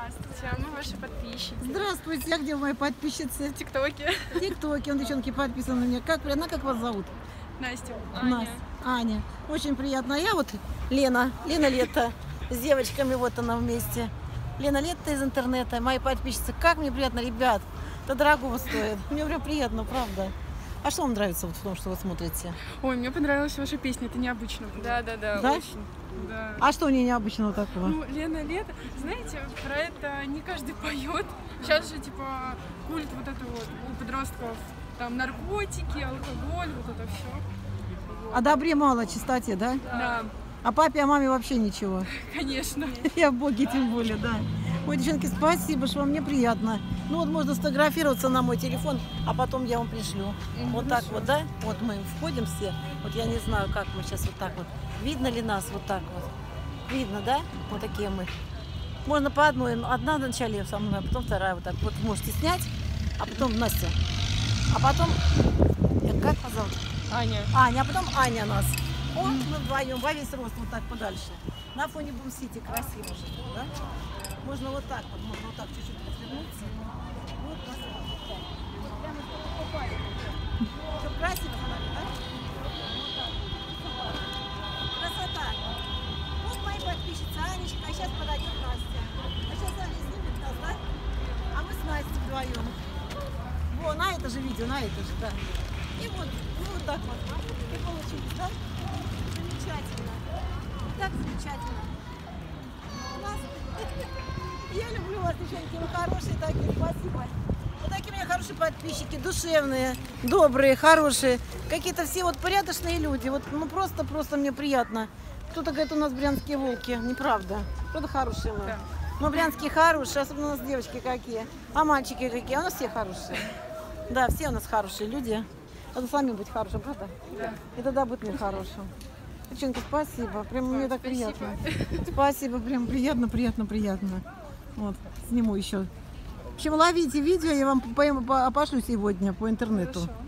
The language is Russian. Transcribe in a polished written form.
Здравствуйте, мы ваши подписчики. Здравствуйте, а где мои подписчицы? В ТикТоке. В ТикТоке, девчонки подписаны на меня. Как приятно, как вас зовут? Настя. Настя. Аня. Очень приятно. А я вот Лена. Лена Лето. С девочками вот она вместе. Лена Лето из интернета. Мои подписчицы. Как мне приятно, ребят. Это дорогого стоит. Мне прям приятно, правда. А что вам нравится вот в том, что вы смотрите? Ой, мне понравилась ваша песня, это необычно было. Да, Да? очень. Да. А что у нее необычного такого? Ну, Лена Лето, знаете, про это не каждый поет. Сейчас же, типа, культ вот это вот у подростков. Там наркотики, алкоголь, вот это все. О добре мало, о чистоте, да? Да, О папе, о маме вообще ничего. конечно. И о Боге тем более, да. Ой, девчонки, спасибо, что вам мне приятно. Ну вот можно сфотографироваться на мой телефон, а потом я вам пришлю. Вот так вот, да? Вот мы входим все. Вот я не знаю, как мы сейчас вот так вот. Видно ли нас вот так вот? Видно, да? Вот такие мы. Можно по одной. Одна вначале со мной, а потом вторая вот так. Вот можете снять, а потом Настя. А потом... Как вас зовут? Аня. Аня, а потом Аня нас. О, мы вдвоем, во весь рост вот так подальше. На фоне Бум-Сити красиво же, да? Можно вот так вот, можно вот так чуть-чуть развернуться. Вот красиво, вот так. Вот прямо попали. Что, красиво, да? Вот так. Красота. Вот мои подписчицы, Анечка, а сейчас подойдет Настя. А сейчас Аня снимет нас, да? А мы с Настей вдвоем. Во, на это же видео, на это же, да. И вот, ну вот так вот. И получилось, да? Замечательно. Так замечательно. У нас... Я люблю вас, девчонки, вы хорошие такие, спасибо. Вот такие у меня хорошие подписчики, душевные, добрые, хорошие. Какие-то все вот порядочные люди. Вот, ну просто мне приятно. Кто-то говорит, у нас брянские волки. Неправда. Кто-то хорошие мы. Да. Мы брянские хорошие, особенно у нас девочки какие. А мальчики какие. А у нас все хорошие. Да, все у нас хорошие люди. Надо сами быть хорошим, правда? Да. И тогда будет мир хорошим. Девчонки, спасибо. Прям мне так приятно. Спасибо, прям приятно. Вот, сниму еще. В общем, ловите видео, я вам пошлю сегодня по интернету. Хорошо.